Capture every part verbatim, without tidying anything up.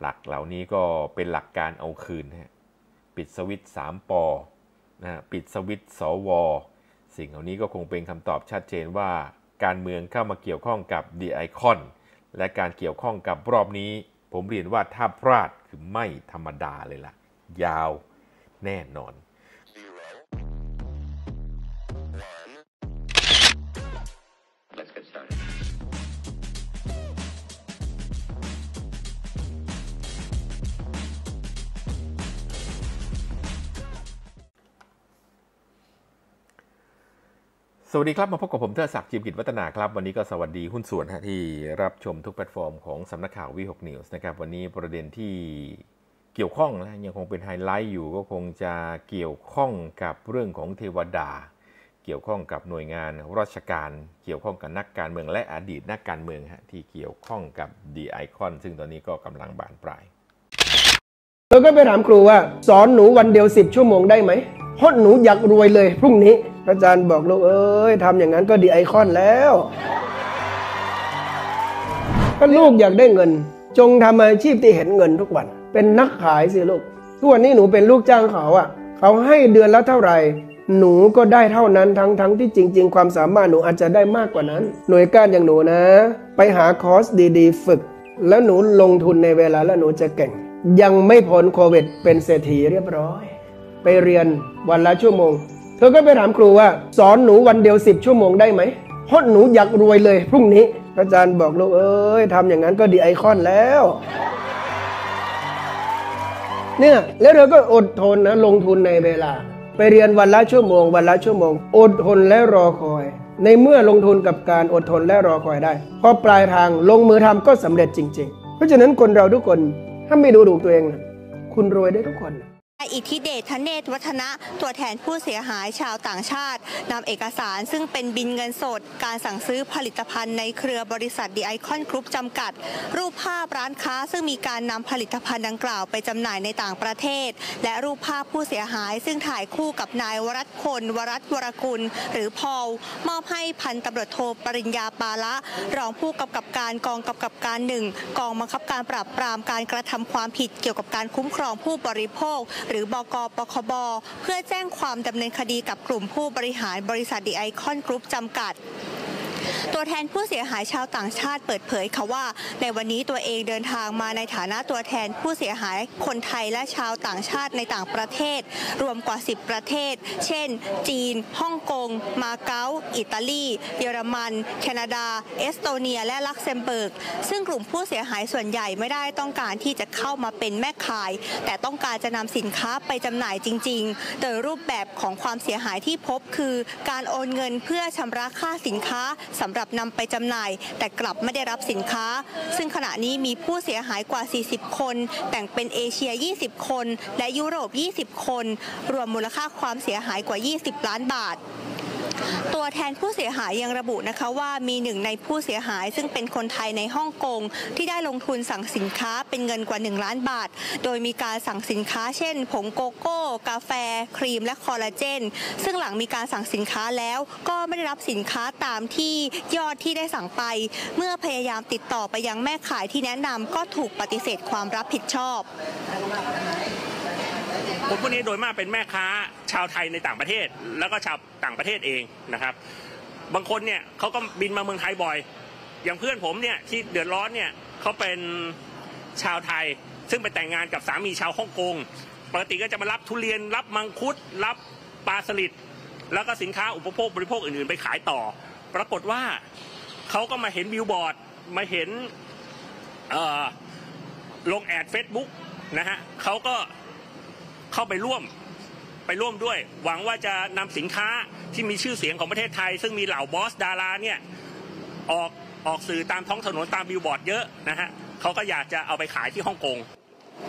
หลักเหล่านี้ก็เป็นหลักการเอาคืนฮะปิดสวิตช์สามปนะปิดสวิตช์สวสิ่งเหล่านี้ก็คงเป็นคำตอบชัดเจนว่าการเมืองเข้ามาเกี่ยวข้องกับดีไอคอนและการเกี่ยวข้องกับรอบนี้ผมเรียนว่าถ้าพลาดคือไม่ธรรมดาเลยล่ะยาวแน่นอนสวัสดีครับมาพบกับผมเทิดศักดิ์ จิมกิจวัฒนาครับวันนี้ก็สวัสดีหุ้นส่วนที่รับชมทุกแพลตฟอร์มของสำนักข่าววี หก News นะครับวันนี้ประเด็นที่เกี่ยวข้องและยังคงเป็นไฮไลท์อยู่ก็คงจะเกี่ยวข้องกับเรื่องของเทวดาเกี่ยวข้องกับหน่วยงานราชการเกี่ยวข้องกับนักการเมืองและอดีตนักการเมืองฮะที่เกี่ยวข้องกับดีไอคอนซึ่งตอนนี้ก็กำลังบานปลายเราก็ไปถามครูว่าสอนหนูวันเดียวสิบชั่วโมงได้ไหมเพราะหนูอยากรวยเลยพรุ่งนี้อาจารย์บอกลูกเอ้ยทำอย่างนั้นก็ดีไอคอนแล้วก็ลูกอยากได้เงินจงทำอาชีพที่เห็นเงินทุกวันเป็นนักขายสิลูกทุกวันนี้หนูเป็นลูกจ้างเขาอ่ะเขาให้เดือนละเท่าไหร่หนูก็ได้เท่านั้นทั้งทั้งที่จริงๆความสามารถหนูอาจจะได้มากกว่านั้นหน่วยการอย่างหนูนะไปหาคอร์สดีๆฝึกแล้วหนูลงทุนในเวลาแล้วหนูจะเก่งยังไม่พ้นโควิดเป็นเศรษฐีเรียบร้อยไปเรียนวันละชั่วโมงเธอก็ไปถามครูว่าสอนหนูวันเดียวสิบชั่วโมงได้ไหมเพราะหนูอยากรวยเลยพรุ่งนี้อาจารย์บอกลูกเอ้ยทำอย่างนั้นก็ดีไอคอนแล้วเนี่ยแล้วเธอก็อดทนนะลงทุนในเวลาไปเรียนวันละชั่วโมงวันละชั่วโมงอดทนและรอคอยในเมื่อลงทุนกับการอดทนและรอคอยได้พอปลายทางลงมือทำก็สำเร็จจริงๆเพราะฉะนั้นคนเราทุกคนถ้าไม่ดูถูกตัวเองนะคุณรวยได้ทุกคนอิทธิเดช ธเนศวัฒนะตัวแทนผู้เสียหายชาวต่างชาตินำเอกสารซึ่งเป็นบินเงินสดการสั่งซื้อผลิตภัณฑ์ในเครือบริษัทดีไอคอนกรุ๊ปจำกัดรูปภาพร้านค้าซึ่งมีการนำผลิตภัณฑ์ดังกล่าวไปจำหน่ายในต่างประเทศและรูปภาพผู้เสียหายซึ่งถ่ายคู่กับนายวรัตพลวรัตน์วรกุลหรือพอลมอบให้พันตำรวจโทปริญญาปาละรองผู้กำกับการกองกำกับการหนึ่งกองบังคับการปราบปรามการกระทำความผิดเกี่ยวกับการคุ้มครองผู้บริโภคหรือบก.ปคบ.เพื่อแจ้งความดำเนินคดีกับกลุ่มผู้บริหารบริษัทดีไอคอนกรุ๊ปจำกัดตัวแทนผู้เสียหายชาวต่างชาติเปิดเผยค่ะว่าในวันนี้ตัวเองเดินทางมาในฐานะตัวแทนผู้เสียหายคนไทยและชาวต่างชาติในต่างประเทศรวมกว่าสิบประเทศเช่นจีนฮ่องกงมาเก๊าอิตาลีเยอรมันแคนาดาเอสโตเนียและลักเซมเบิร์กซึ่งกลุ่มผู้เสียหายส่วนใหญ่ไม่ได้ต้องการที่จะเข้ามาเป็นแม่ขายแต่ต้องการจะนำสินค้าไปจำหน่ายจริงๆโดยรูปแบบของความเสียหายที่พบคือการโอนเงินเพื่อชำระค่าสินค้าสำหรับนำไปจำหน่ายแต่กลับไม่ได้รับสินค้าซึ่งขณะนี้มีผู้เสียหายกว่าสี่สิบคนแบ่งเป็นเอเชียยี่สิบคนและยุโรปยี่สิบคนรวมมูลค่าความเสียหายกว่ายี่สิบล้านบาทตัวแทนผู้เสียหายยังระบุนะคะว่ามีหนึ่งในผู้เสียหายซึ่งเป็นคนไทยในฮ่องกงที่ได้ลงทุนสั่งสินค้าเป็นเงินกว่าหนึ่งล้านบาทโดยมีการสั่งสินค้าเช่นผงโกโก้กาแฟครีมและคอลลาเจนซึ่งหลังมีการสั่งสินค้าแล้วก็ไม่ได้รับสินค้าตามที่ยอดที่ได้สั่งไปเมื่อพยายามติดต่อไปยังแม่ขายที่แนะนำก็ถูกปฏิเสธความรับผิดชอบคนพวกนี้โดยมากเป็นแม่ค้าชาวไทยในต่างประเทศแล้วก็ชาวต่างประเทศเองนะครับบางคนเนี่ยเขาก็บินมาเมืองไทยบ่อยอย่างเพื่อนผมเนี่ยที่เดือดร้อนเนี่ยเขาเป็นชาวไทยซึ่งไปแต่งงานกับสามีชาวฮ่องกงปกติก็จะมารับทุเรียนรับมังคุดรับปลาสลิดแล้วก็สินค้าอุปโภคบริโภคอื่นๆไปขายต่อปรากฏว่าเขาก็มาเห็นบิลบอร์ดมาเห็นลงแอด Facebook นะฮะเขาก็เข้าไปร่วมไปร่วมด้วยหวังว่าจะนำสินค้าที่มีชื่อเสียงของประเทศไทยซึ่งมีเหล่าบอสดาราเนี่ยออกออกสื่อตามท้องถนนตามบิลบอร์ดเยอะนะฮะเขาก็อยากจะเอาไปขายที่ฮ่องกง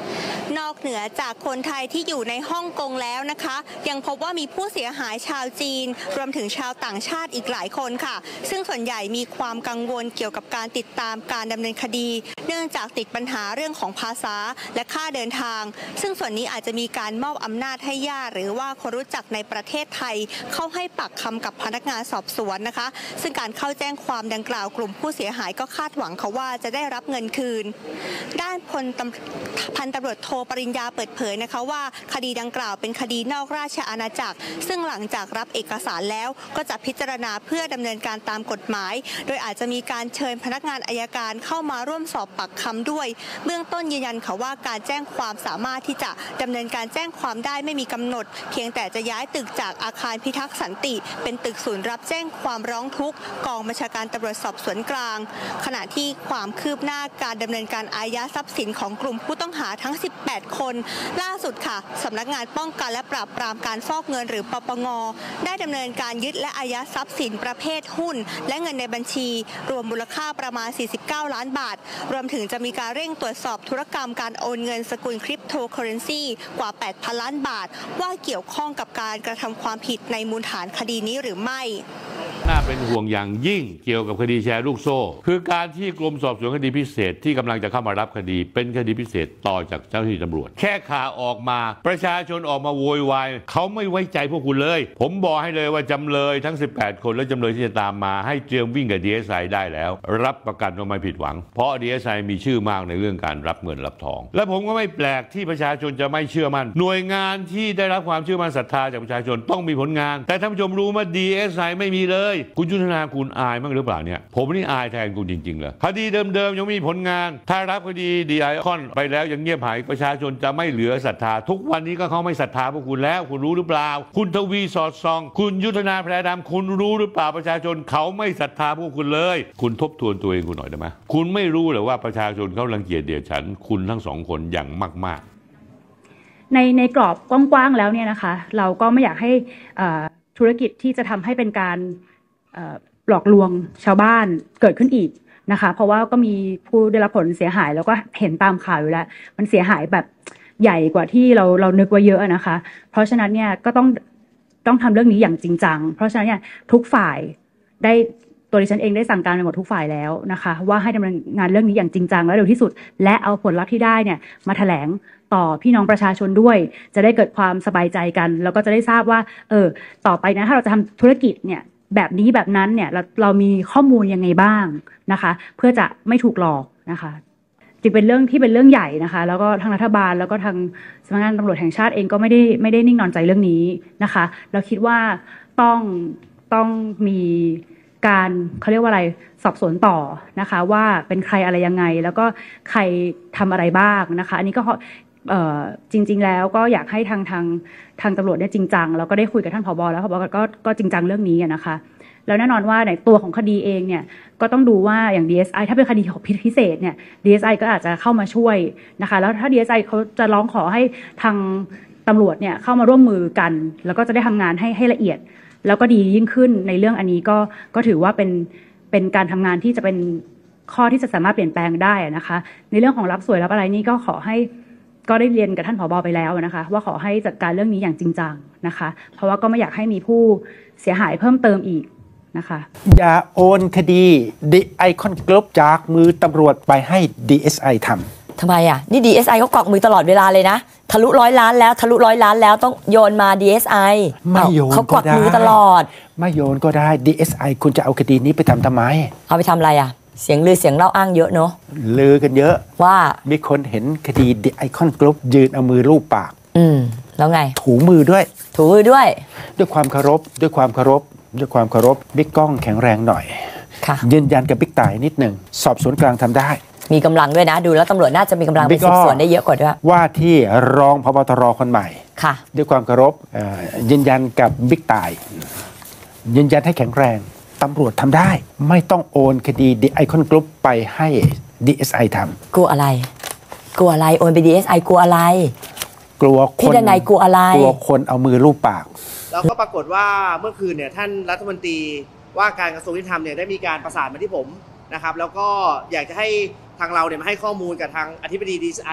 นอกเหนือจากคนไทยที่อยู่ในฮ่องกงแล้วนะคะยังพบว่ามีผู้เสียหายชาวจีนรวมถึงชาวต่างชาติอีกหลายคนค่ะซึ่งส่วนใหญ่มีความกังวลเกี่ยวกับการติดตามการดำเนินคดีเนื่องจากติดปัญหาเรื่องของภาษาและค่าเดินทางซึ่งส่วนนี้อาจจะมีการมอบอำนาจให้ญาติหรือว่าคนรู้จักในประเทศไทยเข้าให้ปากคำกับพนักงานสอบสวนนะคะซึ่งการเข้าแจ้งความดังกล่าวกลุ่มผู้เสียหายก็คาดหวังเขาว่าจะได้รับเงินคืนด้านพลพันตำรวจโทปริญญาเปิดเผยนะคะว่าคดีดังกล่าวเป็นคดีนอกราชอาณาจักรซึ่งหลังจากรับเอกสารแล้วก็จะพิจารณาเพื่อดำเนินการตามกฎหมายโดยอาจจะมีการเชิญพนักงานอัยการเข้ามาร่วมสอบปากคำด้วยเบื้องต้นยืนยันค่ะว่าการแจ้งความสามารถที่จะดำเนินการแจ้งความได้ไม่มีกำหนดเพียงแต่จะย้ายตึกจากอาคารพิทักษ์สันติเป็นตึกศูนย์รับแจ้งความร้องทุกข์กองบัญชาการตำรวจสอบสวนกลางขณะที่ความคืบหน้าการดำเนินการอายัดทรัพย์สินของกลุ่มผู้ต้องหาทั้งสิบแปดคนล่าสุดค่ะสำนักงานป้องกันและปราบปรามการฟอกเงินหรือปปงได้ดำเนินการยึดและอายัดทรัพย์สินประเภทหุ้นและเงินในบัญชีรวมมูลค่าประมาณสี่สิบเก้าล้านบาทรวมถึงจะมีการเร่งตรวจสอบธุรกรรมการโอนเงินสกุลคริปโตเคอเรนซีกว่า แปดพัน ล้านบาทว่าเกี่ยวข้องกับการกระทำความผิดในมูลฐานคดีนี้หรือไม่น่าเป็นห่วงอย่างยิ่งเกี่ยวกับคดีแชร์ลูกโซ่คือการที่กรมสอบสวนคดีพิเศษที่กำลังจะเข้ามารับคดีเป็นคดีพิเศษต่อจากเจ้าหน้าที่ตำรวจแค่ข่าวออกมาประชาชนออกมาโวยวายเขาไม่ไว้ใจพวกคุณเลยผมบอกให้เลยว่าจำเลยทั้งสิบแปดคนและจำเลยที่จะตามมาให้เตรียมวิ่งกับ ดี เอส ไอ ได้แล้วรับประกันว่าไม่ผิดหวังเพราะ ดี เอส ไอ มีชื่อมากในเรื่องการรับเงินรับทองและผมก็ไม่แปลกที่ประชาชนจะไม่เชื่อมั่นหน่วยงานที่ได้รับความเชื่อมั่นศรัทธาจากประชาชนต้องมีผลงานแต่ท่านผู้ชมรู้ว่า ดี เอส ไอ ไม่มีเลยคุณยุทธนาคุณอายมั้งหรือเปล่าเนี่ยผมนี่อายแทนคุณจริงๆเลยคดีเดิมๆยังมีผลงานถ้ารับคดีดีไอคอนไปแล้วยังเงียบหายประชาชนจะไม่เหลือศรัทธาทุกวันนี้ก็เขาไม่ศรัทธาพวกคุณแล้วคุณรู้หรือเปล่าคุณทวีสอดส่องคุณยุทธนาแพรดำคุณรู้หรือเปล่าประชาชนเขาไม่ศรัทธาพวกคุณเลยคุณทบทวนตัวเองคุณหน่อยได้ไหมคุณไม่รู้หรือว่าประชาชนเขารังเกียจเดียดฉันคุณทั้งสองคนอย่างมากๆในในกรอบกว้างๆแล้วเนี่ยนะคะเราก็ไม่อยากให้ธุรกิจที่จะทำให้เป็นการหลอกลวงชาวบ้านเกิดขึ้นอีกนะคะเพราะว่าก็มีผู้ได้รับผลเสียหายแล้วก็เห็นตามข่าวอยู่แล้วมันเสียหายแบบใหญ่กว่าที่เราเรานึกไว้เยอะนะคะเพราะฉะนั้นเนี่ยก็ต้องต้องทำเรื่องนี้อย่างจริงจังเพราะฉะนั้นเนี่ยทุกฝ่ายได้ตัวดิฉันเองได้สั่งการไปหมดทุกฝ่ายแล้วนะคะว่าให้ดำเนินงานเรื่องนี้อย่างจริงจังและเร็วที่สุดและเอาผลลัพธ์ที่ได้เนี่ยมาแถลงต่อพี่น้องประชาชนด้วยจะได้เกิดความสบายใจกันแล้วก็จะได้ทราบว่าเออต่อไปนะถ้าเราจะทำธุรกิจเนี่ยแบบนี้แบบนั้นเนี่ยเราเรามีข้อมูลยังไงบ้างนะคะเพื่อจะไม่ถูกหลอกนะคะจึงเป็นเรื่องที่เป็นเรื่องใหญ่นะคะแล้วก็ทางรัฐบาลแล้วก็ทางสำนักงานตำรวจแห่งชาติเองก็ไม่ได้ไม่ได้นิ่งนอนใจเรื่องนี้นะคะเราคิดว่าต้องต้องมีการเขาเรียกว่าอะไรสอบสวนต่อนะคะว่าเป็นใครอะไรยังไงแล้วก็ใครทำอะไรบ้างนะคะอันนี้ก็จริงๆแล้วก็อยากให้ทางทางทางตำรวจเนี่ยจริงจังแล้วก็ได้คุยกับท่านผบ.แล้วผบ.ก็ก็จริงจังเรื่องนี้นะคะแล้วแน่นอนว่าในตัวของคดีเองเนี่ยก็ต้องดูว่าอย่าง ดี เอส ไอ ถ้าเป็นคดีพิเศษเนี่ย ดี เอส ไอ ก็อาจจะเข้ามาช่วยนะคะแล้วถ้า ดี เอส ไอ เขาจะร้องขอให้ทางตำรวจเนี่ยเข้ามาร่วมมือกันแล้วก็จะได้ทำงานให้ให้ละเอียดแล้วก็ดียิ่งขึ้นในเรื่องอันนี้ก็ก็ถือว่าเป็นเป็นการทำงานที่จะเป็นข้อที่จะสามารถเปลี่ยนแปลงได้นะคะในเรื่องของรับสวยรับอะไรนี่ก็ขอให้ก็ได้เรียนกับท่านผบ.ไปแล้วนะคะว่าขอให้จัดการเรื่องนี้อย่างจริงจังนะคะเพราะว่าก็ไม่อยากให้มีผู้เสียหายเพิ่มเติมอีกนะคะอย่าโอนคดี The Icon Group จากมือตำรวจไปให้ ดี เอส ไอ ทำทำไมอ่ะนี่ ดี เอส ไอ เขากวักมือตลอดเวลาเลยนะทะลุร้อยล้านแล้วทะลุร้อยล้านแล้วต้องโยนมา ดี เอส ไอไม่โยนเขากวักมือตลอดไม่โยนก็ได้ ดี เอส ไอ คุณจะเอาคดีนี้ไปทำทำไมเอาไปทำอะไรอ่ะเสียงลือเสียงเล่าอ้างเยอะเนาะลือกันเยอะว่ามีคนเห็นคดี The Icon Group ยืนเอามือลูบปากอืมแล้วไงถูมือด้วยถูมือด้วยด้วยความเคารพด้วยความเคารพด้วยความเคารพบิ๊กก้องแข็งแรงหน่อยค่ะยืนยันกับบิ๊กต่ายนิดหนึ่งสอบสวนกลางทำได้มีกำลังด้วยนะดูแล้วตำรวจน่าจะมีกำลังไปสืบสวนได้เยอะกว่าด้วยว่าที่รองผบ.ตร.คนใหม่ค่ะด้วยความเคารพยืนยันกับบิ๊กต่ายยืนยันให้แข็งแรงตำรวจทำได้ไม่ต้องโอนคดี The Icon Group ไปให้ ดี เอส ไอ ทำกลัวอะไรกลัวอะไรโอนไป ดี เอส ไอ กลัวอะไรกลัวคนพี่ดนัยกลัวอะไรกลัวคนเอามือลูบปากแล้วก็ปรากฏว่าเมื่อคืนเนี่ยท่านรัฐมนตรีว่าการกระทรวงยุติธรรมเนี่ยได้มีการประสานมาที่ผมนะครับแล้วก็อยากจะให้ทางเราเนี่ยมาให้ข้อมูลกับทางอธิบดี ดี เอส ไอ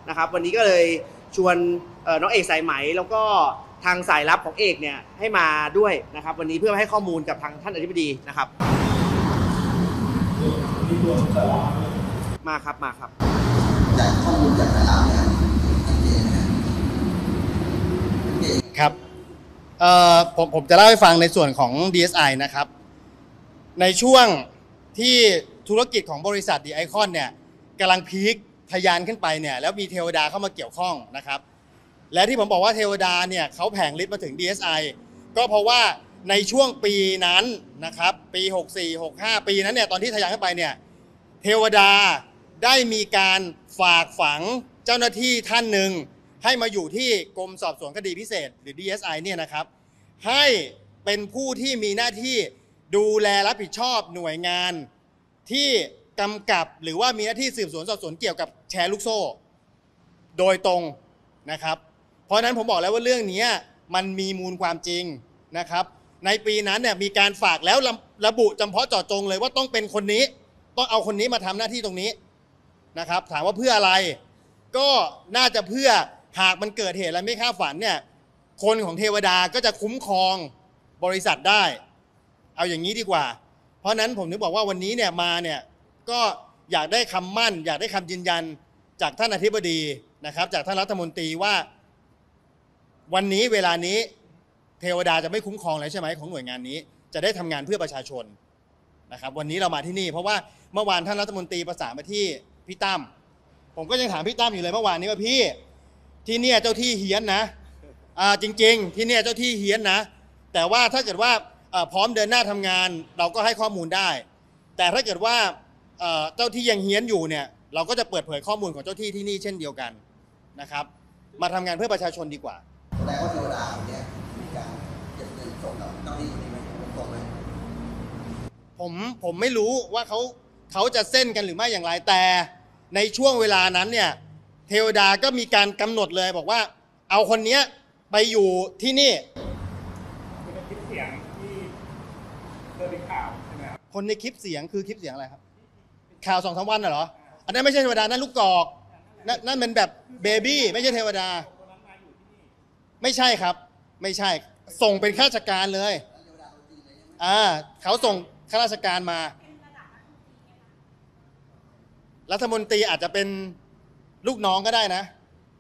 นะครับวันนี้ก็เลยชวนน้องเอกสายไหมแล้วก็ทางสายลับของเอกเนี่ยให้มาด้วยนะครับวันนี้เพื่อให้ข้อมูลกับทางท่านอธิบดีนะครับมาครับมาครับจากข้อมูลจากสายลับเนี่ยครับเอ่อผมผมจะเล่าให้ฟังในส่วนของ ดี เอส ไอ นะครับในช่วงที่ธุรกิจของบริษัท The Icon เนี่ยกำลังพีคทะยานขึ้นไปเนี่ยแล้วมีเทวดาเข้ามาเกี่ยวข้องนะครับและที่ผมบอกว่าเทวดาเนี่ยเขาแผงฤทธิ์มาถึง ดี เอส ไอ ก็เพราะว่าในช่วงปีนั้นนะครับปีหกสี่ หกห้าปีนั้นเนี่ยตอนที่ทะยานขึ้นไปเนี่ยเทวดาได้มีการฝากฝังเจ้าหน้าที่ท่านหนึ่งให้มาอยู่ที่กรมสอบสวนคดีพิเศษหรือ ดี เอส ไอ เนี่ยนะครับให้เป็นผู้ที่มีหน้าที่ดูแลรับผิดชอบหน่วยงานที่กำกับหรือว่ามีหน้าที่สืบสวนสอบสวนเกี่ยวกับแชร์ลูกโซ่โดยตรงนะครับเพราะฉะนั้นผมบอกแล้วว่าเรื่องนี้มันมีมูลความจริงนะครับในปีนั้นเนี่ยมีการฝากแล้วระบุจำเพาะเจาะจงเลยว่าต้องเป็นคนนี้ต้องเอาคนนี้มาทำหน้าที่ตรงนี้นะครับถามว่าเพื่ออะไรก็น่าจะเพื่อหากมันเกิดเหตุอะไรไม่คาดฝันเนี่ยคนของเทวดาก็จะคุ้มครองบริษัทได้เอาอย่างนี้ดีกว่าเพราะนั้นผมถึงบอกว่าวันนี้เนี่ยมาเนี่ยก็อยากได้คำมั่นอยากได้คำยืนยันจากท่านอธิบดีนะครับจากท่านรัฐมนตรีว่าวันนี้เวลานี้เทวดาจะไม่คุ้มครองแล้วใช่ไหมของหน่วยงานนี้จะได้ทำงานเพื่อประชาชนนะครับวันนี้เรามาที่นี่เพราะว่าเมื่อวานท่านรัฐมนตรีประสานมาที่พี่ตั้มผมก็ยังถามพี่ตั้มอยู่เลยเมื่อวานนี้ว่าพี่ที่เนี่ยเจ้าที่เฮี้ยนนะอ่าจริงๆที่เนี่ยเจ้าที่เฮี้ยนนะแต่ว่าถ้าเกิดว่าพร้อมเดินหน้าทำงานเราก็ให้ข้อมูลได้แต่ถ้าเกิดว่าเจ้าที่ยังเฮี้ยนอยู่เนี่ยเราก็จะเปิดเผยข้อมูลของเจ้าที่ที่นี่เช่นเดียวกันนะครับมาทำงานเพื่อประชาชนดีกว่าแสดงว่าเทวดาเนี่ยมีการเก็บเงินส่งกับเจ้าที่คนนี้ไหมส่งไหมผมผมไม่รู้ว่าเขาเขาจะเส้นกันหรือไม่อย่างไรแต่ในช่วงเวลานั้นเนี่ยเทวดาก็มีการกำหนดเลยบอกว่าเอาคนนี้ไปอยู่ที่นี่คนในคลิปเสียงคือคลิปเสียงอะไรครับข่าวสองสามวันน่ะเหรออันนั้นไม่ใช่เทวดานั่นลูกกอกนั่นนั่นเป็นแบบเบบี้ไม่ใช่เทวดาไม่ใช่ครับไม่ใช่ส่งเป็นข้าราชการเลยอ่าเขาส่งข้าราชการมารัฐมนตรีอาจจะเป็นลูกน้องก็ได้นะ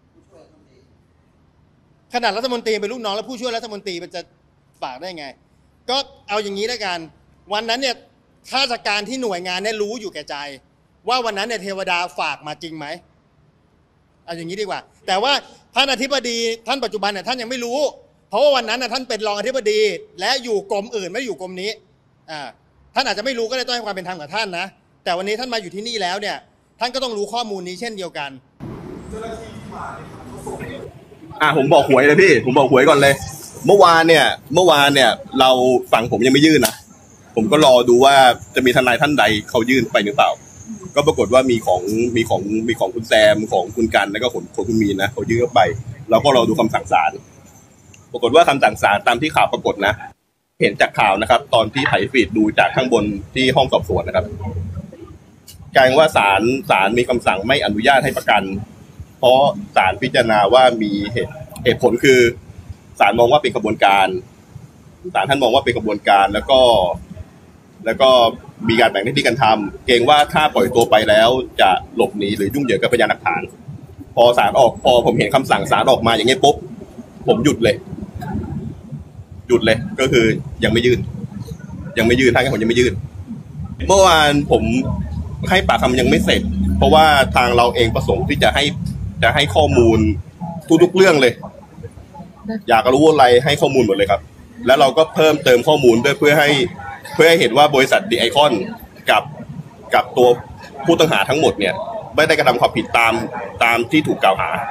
ขนาดรัฐมนตรีเป็นลูกน้องแล้วผู้ช่วยรัฐมนตรีมันจะฝากได้ไงก็เอาอย่างนี้แล้วกันวันนั้นเนี่ยข้าราชการที่หน่วยงานเนี่ยรู้อยู่แก่ใจว่าวันนั้นเนี่ยเทวดาฝากมาจริงไหมเอาอย่างนี้ดีกว่าแต่ว่าท่านอธิบดีท่านปัจจุบันเนี่ยท่านยังไม่รู้เพราะว่าวันนั้นน่ะท่านเป็นรองอธิบดีและอยู่กรมอื่นไม่อยู่กรมนี้อ่าท่านอาจจะไม่รู้ก็เลยต้องให้ความเป็นธรรมกับท่านนะแต่วันนี้ท่านมาอยู่ที่นี่แล้วเนี่ยท่านก็ต้องรู้ข้อมูลนี้เช่นเดียวกันเจ้าหน้าที่ที่มาเนี่ยเขาส่งอ่าผมบอกหวยเลยพี่ผมบอกหวยก่อนเลยเมื่อวานเนี่ยเมื่อวานเนี่ยเราฝั่งผมยังไม่ยื่นนะผมก็รอดูว่าจะมีทนายท่านใดเขายื่นไปหรือเปล่าก็ปรากฏว่ามีของมีของมีของคุณแซมของคุณกันแล้วก็ของของคุณมีนนะเขายื่นเข้าไปเราก็รอดูคำสั่งศาลปรากฏว่าคำสั่งศาลตามที่ข่าวปรากฏนะเห็นจากข่าวนะครับตอนที่ไถฟีดดูจากข้างบนที่ห้องสอบสวนนะครับกลายว่าศาลศาลมีคำสั่งไม่อนุญาตให้ประกันเพราะศาลพิจารณาว่ามีเหตุเหตุผลคือศาลมองว่าเป็นกระบวนการศาลท่านมองว่าเป็นกระบวนการแล้วก็แล้วก็มีการแบ่งหน้าที่กันทำเกรงว่าถ้าปล่อยตัวไปแล้วจะหลบหนีหรือยุ่งเหยิงกับพยานหลักฐานพอศาลออกพอผมเห็นคำสั่งศาลออกมาอย่างนี้ปุ๊บผมหยุดเลยหยุดเลยก็คือยังไม่ยื่นยังไม่ยื่นทางการผมยังไม่ยื่นเมื่อวานผมให้ปากคำยังไม่เสร็จเพราะว่าทางเราเองประสงค์ที่จะให้จะให้ข้อมูลทุกๆเรื่องเลยอยากรู้อะไรให้ข้อมูลหมดเลยครับแล้วเราก็เพิ่มเติมข้อมูลด้วยเพื่อให้เพื่อให้เห็นว่าบริษัท The Icon กับกับตัวผู้ต้องหาทั้งหมดเนี่ยไม่ได้กระทำความผิดตามตามที่ถูกกล่าวหา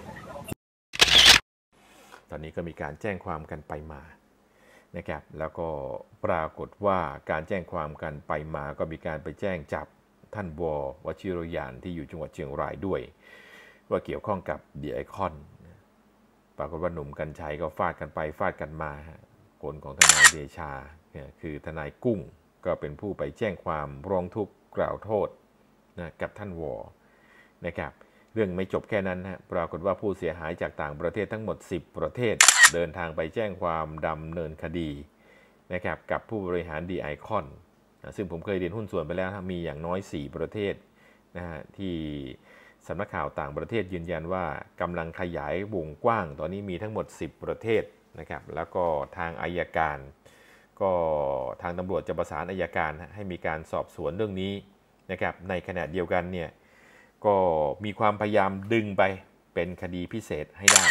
ตอนนี้ก็มีการแจ้งความกันไปมานะครับแล้วก็ปรากฏว่าการแจ้งความกันไปมาก็มีการไปแจ้งจับท่านววชิรยานที่อยู่จังหวัดเชียงรายด้วยว่าเกี่ยวข้องกับ The Icon ปรากฏว่าหนุ่มกรรชัยก็ฟาดกันไปฟาดกันมาคนของทนายเดชาคือทนายกุ้งก็เป็นผู้ไปแจ้งความร้องทุกข์กล่าวโทษนะกับท่านวนะครับเรื่องไม่จบแค่นั้นฮะปรากฏว่าผู้เสียหายจากต่างประเทศทั้งหมดสิบประเทศเดินทางไปแจ้งความดำเนินคดีนะครับกับผู้บริหาร ดี ไอ คอน ซึ่งผมเคยเรียนหุ้นส่วนไปแล้วมีอย่างน้อยสี่ประเทศนะฮะที่สำนักข่าวต่างประเทศยืนยันว่ากำลังขยายวงกว้างตอนนี้มีทั้งหมดสิบประเทศนะครับแล้วก็ทางอัยการก็ทางตำรวจจะประสานอัยการให้มีการสอบสวนเรื่องนี้นะครับในขณะเดียวกันเนี่ยก็มีความพยายามดึงไปเป็นคดีพิเศษให้ได้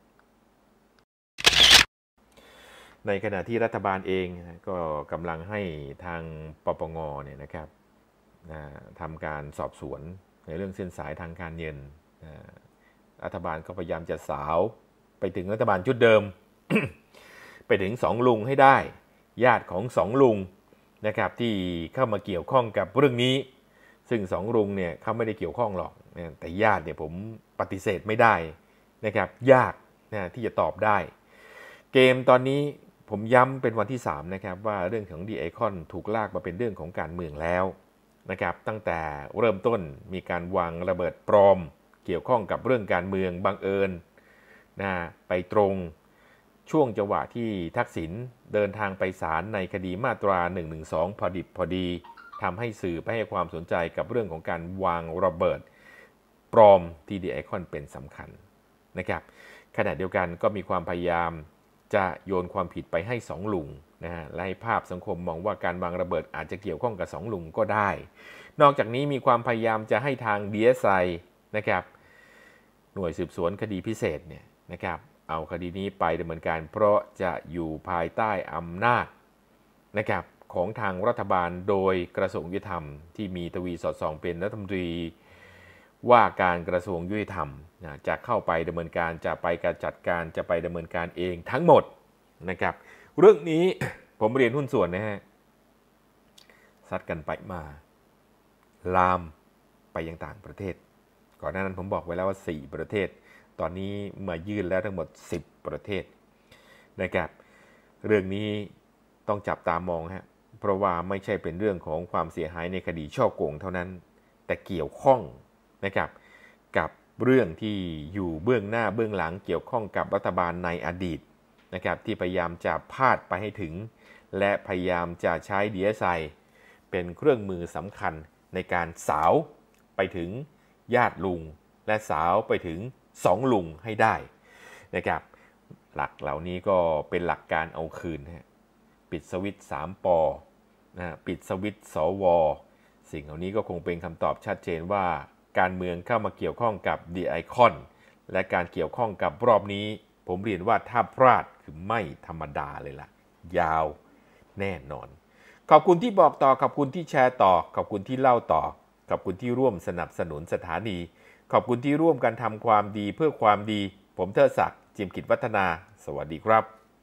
ในขณะที่รัฐบาลเองก็กำลังให้ทางปปงเนี่ยนะครับทำการสอบสวนในเรื่องเส้นสายทางการเงินรัฐบาลก็พยายามจะสาวไปถึงรัฐบาลชุดเดิม ไปถึงสองลุงให้ได้ญาติของสองลุงนะครับที่เข้ามาเกี่ยวข้องกับเรื่องนี้ซึ่งสองลุงเนี่ยเขาไม่ได้เกี่ยวข้องหรอกแต่ญาติเนี่ยผมปฏิเสธไม่ได้นะครับยากนะที่จะตอบได้เกมตอนนี้ผมย้ำเป็นวันที่สามนะครับว่าเรื่องของ ดี ไอ คอน ถูกลากมาเป็นเรื่องของการเมืองแล้วนะครับตั้งแต่เริ่มต้นมีการวางระเบิดปลอมเกี่ยวข้องกับเรื่องการเมืองบังเอิญนะไปตรงช่วงจังหวะที่ทักษิณเดินทางไปศาลในคดีมาตราหนึ่งหนึ่งสองพอดิบพอดีทำให้สื่อไปให้ความสนใจกับเรื่องของการวางระเบิดปลอมที่ ดี ไอ คอน เป็นสำคัญนะครับขณะเดียวกันก็มีความพยายามจะโยนความผิดไปให้สองลุงนะฮะและให้ภาพสังคมมองว่าการวางระเบิดอาจจะเกี่ยวข้องกับสองลุงก็ได้นอกจากนี้มีความพยายามจะให้ทาง ดี เอส ไอ นะครับหน่วยสืบสวนคดีพิเศษเนี่ยนะครับเอาคดีนี้ไปดำเนินการเพราะจะอยู่ภายใต้อำนาจนะครับของทางรัฐบาลโดยกระทรวงยุติธรรมที่มีทวีสอดส่องเป็นรัฐมนตรีว่าการกระทรวงยุติธรรมนะจะเข้าไปดำเนินการจะไปการจัดการจะไปดำเนินการเองทั้งหมดนะครับเรื่องนี้ ผมเรียนหุ้นส่วนนะฮะซัดกันไปมาลามไปยังต่างประเทศก่อนหน้านั้นผมบอกไว้แล้วว่าสี่ประเทศตอนนี้มายื่นแล้วทั้งหมดสิบประเทศนะครับเรื่องนี้ต้องจับตามองฮะเพราะว่าไม่ใช่เป็นเรื่องของความเสียหายในคดีฉ้อโกงเท่านั้นแต่เกี่ยวข้องนะครับกับเรื่องที่อยู่เบื้องหน้าเบื้องหลังเกี่ยวข้องกับรัฐบาลในอดีตนะครับที่พยายามจะพาดไปให้ถึงและพยายามจะใช้ ดี เอส ไอ เป็นเครื่องมือสำคัญในการสาวไปถึงญาติลุงและสาวไปถึงสองลุงให้ได้นะครับหลักเหล่านี้ก็เป็นหลักการเอาคืนฮะปิดสวิตช์สามปอนะปิดสวิตช์สวสิ่งเหล่านี้ก็คงเป็นคำตอบชัดเจนว่าการเมืองเข้ามาเกี่ยวข้องกับ ดี ไอ คอน และการเกี่ยวข้องกับรอบนี้ผมเรียนว่าถ้าพลาดคือไม่ธรรมดาเลยล่ะยาวแน่นอนขอบคุณที่บอกต่อขอบคุณที่แชร์ต่อขอบคุณที่เล่าต่อขอบคุณที่ร่วมสนับสนุนสถานีขอบคุณที่ร่วมกันทำความดีเพื่อความดีผมเทิดศักดิ์จิมกิจวัฒนาสวัสดีครับ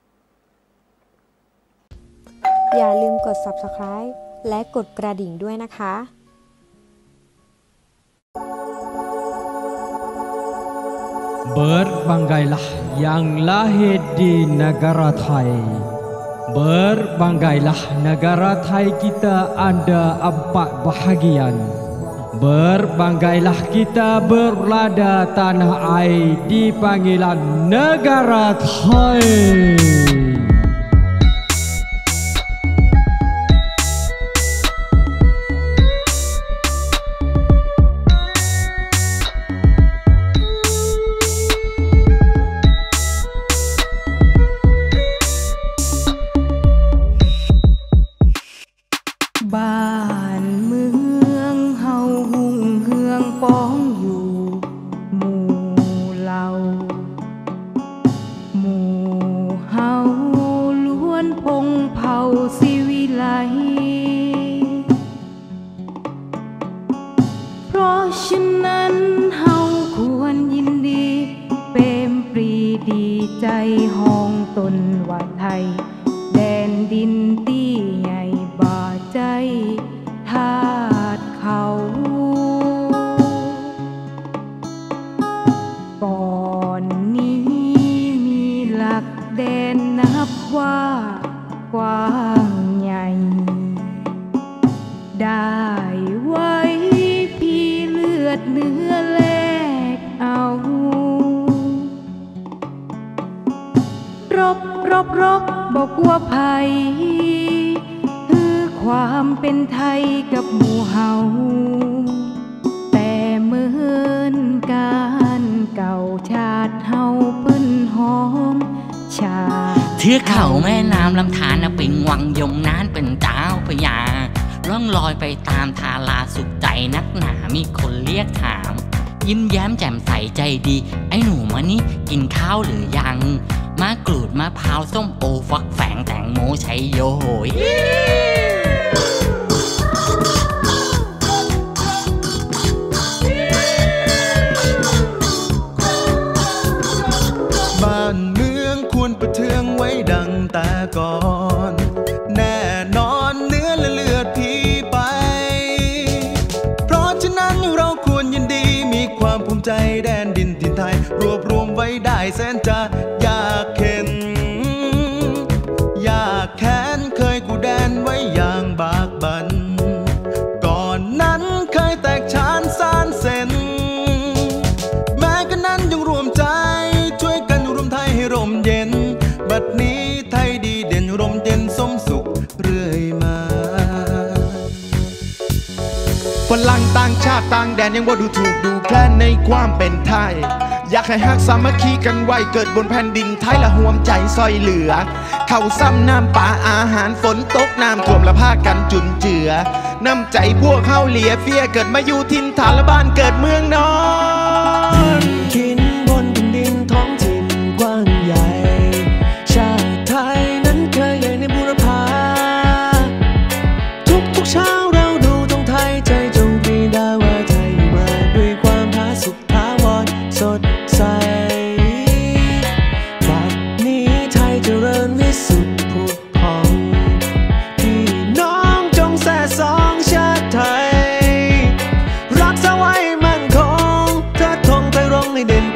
อย่าลืมกด ซับสไครบ์ และกดกระดิ่งด้วยนะคะ Berbangailah yang lahir di negara Thai. Berbangailah negara Thai kita ada empat bahagian. Berbangailah kita berlada tanah air di panggilan negara Thai. บรบบอกว่าภัยคือความเป็นไทยกับหมู่เฮาแต่เหมือนการเก่าชาติเฮาปื้นหอมชาเทือกเขาแม่น้ำลำธารเป็นวังยมนานเป็นเจ้าพญาล่องลอยไปตามทาราสุขใจนักหนามีคนเรียกถามยิ้มแย้มแจ่มใสใจดีไอ้หนูมานี่กินข้าวหรือยังมะกรูดมะพร้าวส้มโอฟักแฝงแตงโมชัยโยโหยบ้านเมืองควรประเทืองไว้ดังแต่ก่อนแน่นอนเนื้อและเลือดพี่ไปเพราะฉะนั้นเราควรยินดีมีความภูมิใจแดนดินถิ่นไทยรวบรวมไว้ได้แสนจะอยากเห็นอยากแค้นเคยกูแดนไว้อย่างบากบั่นก่อนนั้นเคยแตกฉานสานเส้นแม้กันนั้นยังรวมใจช่วยกันรวมไทยให้ร่มเย็นบัดนี้ไทยดีเด่นร่มเย็นสมสุขเรื่อยมาฝรั่งต่างชาติต่างแดนยังว่าดูถูกดูแคลนในความเป็นไทยอยากให้ฮักสามัคคีกันไว้เกิดบนแผ่นดินไทยละห่วมใจซอยเหลือเข้าซ้ำน้ำป่าอาหารฝนตกน้ำท่วมละพากันจุนเจือน้ำใจพวกเข้าเหลียเฟียเกิดมาอยู่ถิ่นฐานละบ้านเกิดเมืองนอนกินบนแผ่นดินท้องถิ่นกว้างใหญ่ชาติไทยนั้นเคยใหญ่ในบูรพาทุกทุกเช้าเราดูตรงไทยใจจงปรีดาว่าไทยอยู่มาด้วยความผาสุกถาวรสดใสบัดนี้ไทยเจริญวิสุทธิ์ผุดผ่องพี่น้องจงแส่สองชาติไทยรักษาไว้มั่นคงเธอทงไทยรงให้เด่น